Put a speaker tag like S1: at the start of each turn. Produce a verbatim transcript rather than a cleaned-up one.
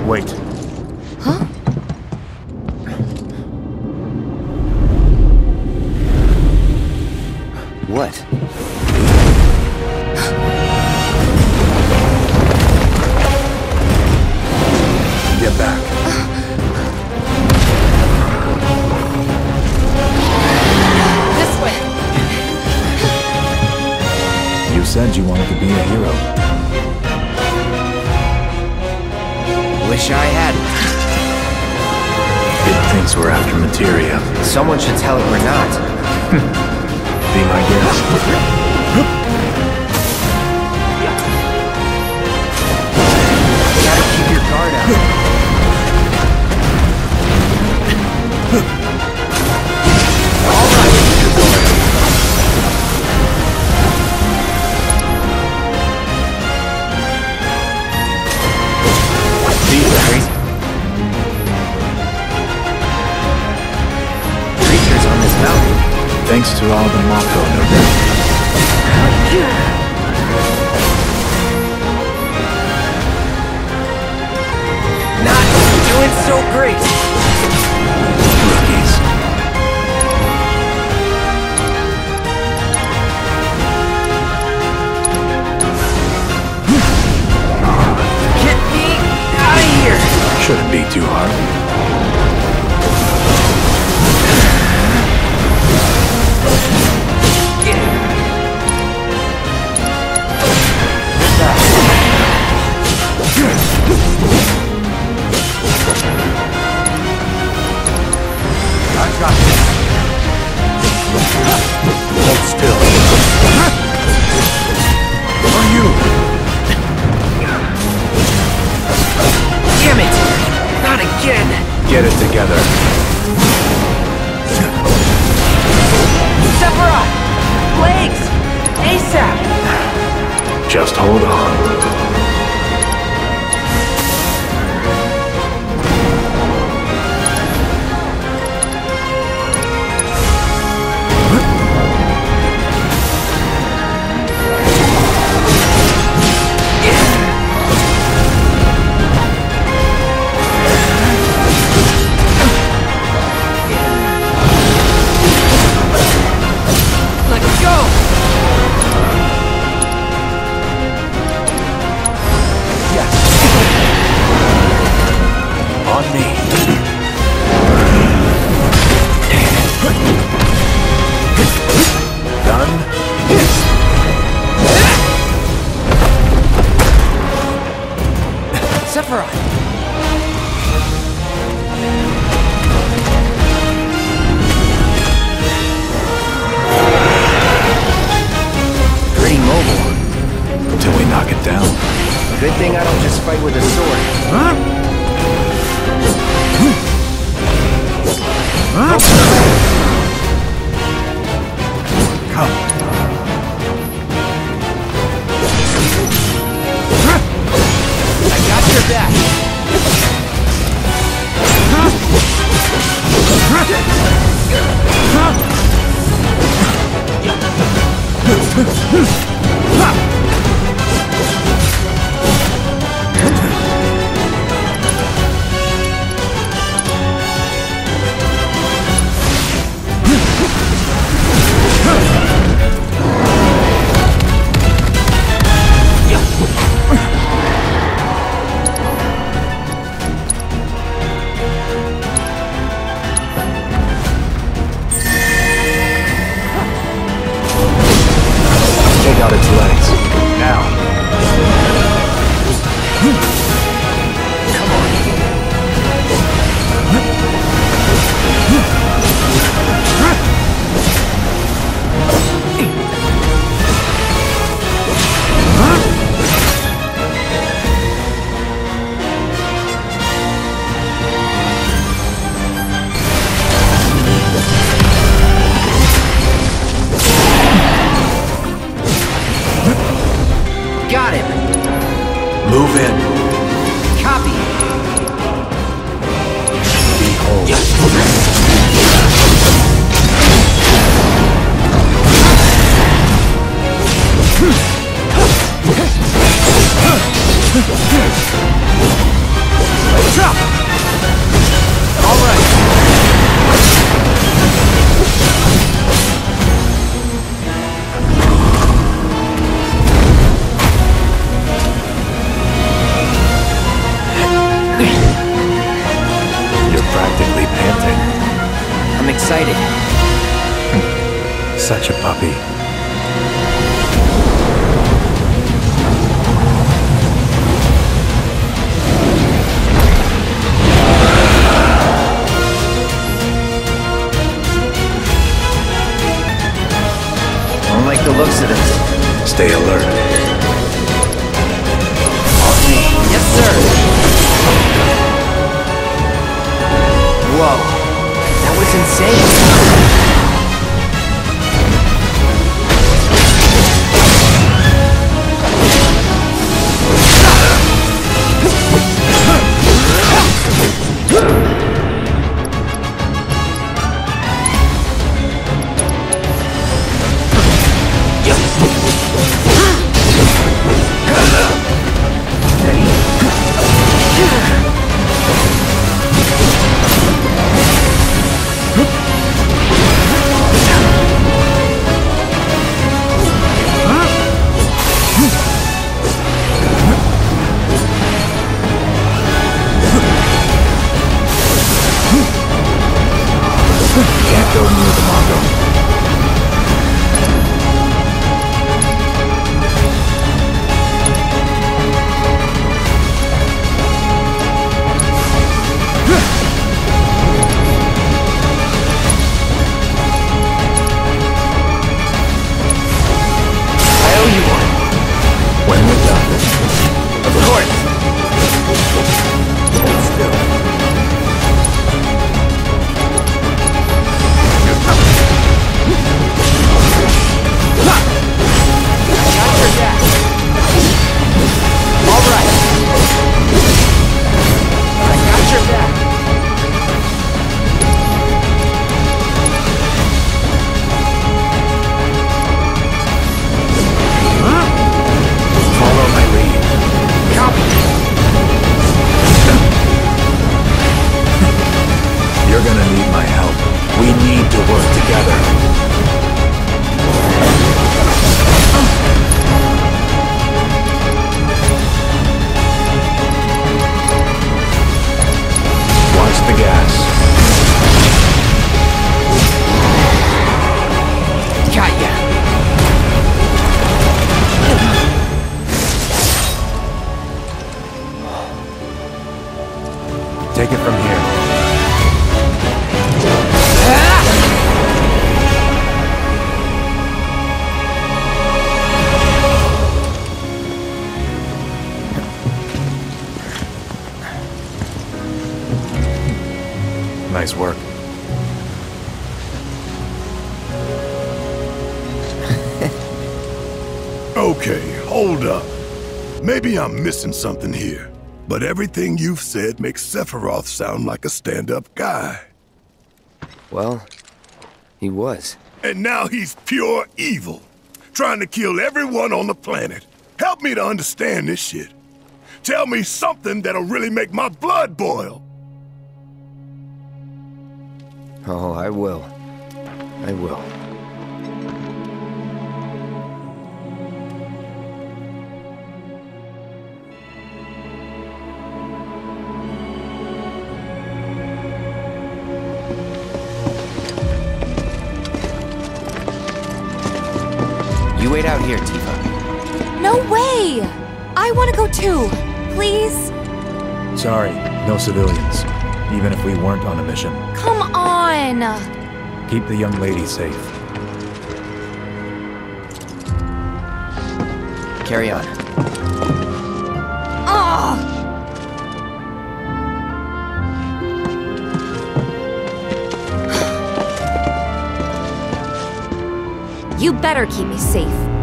S1: Wait.
S2: Huh?
S3: What?
S1: Get back.
S2: This way.
S1: You said you wanted to be a hero.
S3: Wish I hadn't.
S1: It thinks we're after materia.
S3: Someone should tell it we're not.
S1: Be my guest.
S3: Gotta keep your guard up. All right. These crazy creatures on this mountain.
S1: Thanks to all the Mako, no doubt.
S3: Not doing so great.
S1: Rookies.
S3: Get me out of here.
S1: Shouldn't be too hard.
S3: I got this.
S1: Hold still. On you.
S3: Damn it! Not again!
S1: Get it together.
S3: Sephiroth! Legs! ASAP!
S1: Just hold on.
S3: Let's go!
S1: Yes. On me. Done.
S3: Sephiroth! Pretty mobile.
S1: Until we knock it down.
S3: Good thing I don't just fight with a sword.
S1: Huh? Come.
S3: I got your back.
S1: Take out its legs. Now.
S3: Come on. Got him.
S1: Move in.
S3: Copy.
S1: Behold.
S3: excited.
S1: Such a puppy.
S3: I don't like the looks of this.
S1: Stay alert.
S3: On me. Yes, sir. Whoa. That was insane.
S1: Can't go near the Mako.
S3: I owe you one.
S1: When we're done.
S3: Of course.
S1: Hold still. You're gonna need my help. We need to work together. Watch the gas.
S3: Got ya.
S1: Take it from here. Nice work.
S4: Okay, hold up. Maybe I'm missing something here, but everything you've said makes Sephiroth sound like a stand-up guy.
S3: Well, he was.
S4: And now he's pure evil, trying to kill everyone on the planet. Help me to understand this shit. Tell me something that'll really make my blood boil.
S3: Oh, I will. I will. You wait out here, Tifa.
S2: No way! I want to go too. Please?
S1: Sorry, no civilians. Even if we weren't on a mission.
S2: Come on!
S1: Keep the young lady safe.
S3: Carry on.
S2: Ugh! You better keep me safe.